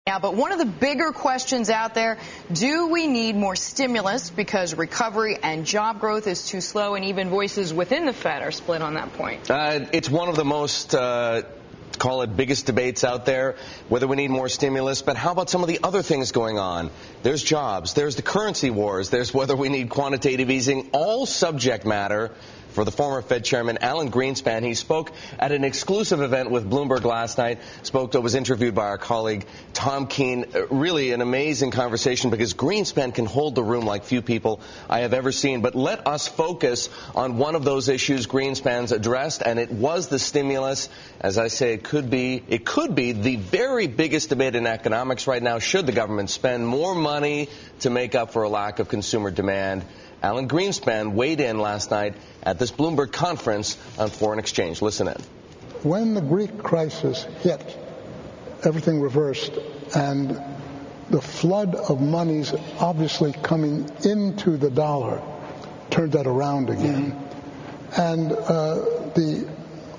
Yeah, but one of the bigger questions out there, do we need more stimulus because recovery and job growth is too slow, and even voices within the Fed are split on that point? It's one of the most, call it, biggest debates out there, whether we need more stimulus. But how about some of the other things going on? There's jobs, there's the currency wars, there's whether we need quantitative easing, all subject matter for the former Fed chairman, Alan Greenspan. He spoke at an exclusive event with Bloomberg last night, was interviewed by our colleague Tom Keene. Really an amazing conversation because Greenspan can hold the room like few people I have ever seen. But let us focus on one of those issues Greenspan's addressed, and it was the stimulus. As I say, it could be the very biggest debate in economics right now. Should the government spend more money to make up for a lack of consumer demand? Alan Greenspan weighed in last night at this Bloomberg conference on foreign exchange. Listen in. When the Greek crisis hit, everything reversed, and the flood of monies obviously coming into the dollar turned that around again. And the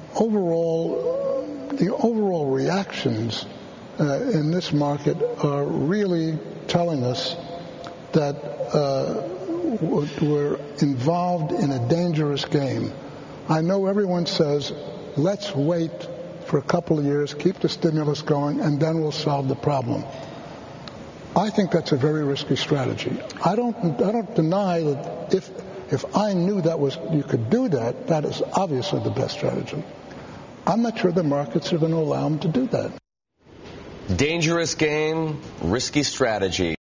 overall reactions in this market are really telling us that we're involved in a dangerous game. I know everyone says, let's wait for a couple of years, keep the stimulus going, and then we'll solve the problem. I think that's a very risky strategy. I don't deny that if I knew you could do that, that is obviously the best strategy. I'm not sure the markets are going to allow them to do that. Dangerous game, risky strategy.